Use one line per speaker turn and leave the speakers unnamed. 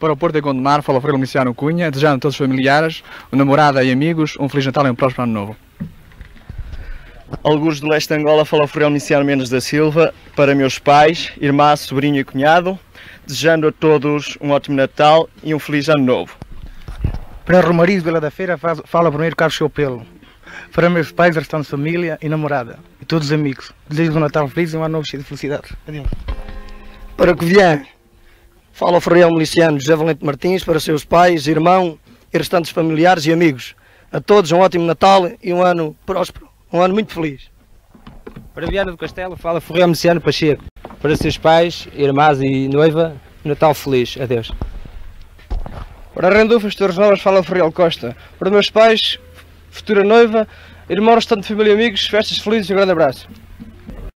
Para o Porto de Gondomar, fala o Frei Domiciano Cunha, desejando a todos os familiares, namorada e amigos, um Feliz Natal e um próspero Ano Novo.
Algures do leste de Angola, fala o Frei Domiciano Mendes da Silva, para meus pais, irmã, sobrinho e cunhado, desejando a todos um ótimo Natal e um Feliz Ano Novo.
Para Romariz de Vila da Feira, fala o primeiro Carlos Chopelo. Para meus pais, restante família e namorada, e todos os amigos. Desejo um Natal feliz e um Ano Novo cheio de felicidade. Adeus.
Para Covilhã, fala o Frei Miliciano José Valente Martins, para seus pais, irmão e restantes familiares e amigos. A todos um ótimo Natal e um ano próspero, um ano muito feliz.
Para Viana do Castelo, fala Frei Miliciano Pacheco, para seus pais, irmãs e noiva, Natal feliz. Adeus.
Para Rendufas, Torres Novas, fala o Frei Costa. Para meus pais, futura noiva, irmão, restante família e amigos, festas felizes e um grande abraço.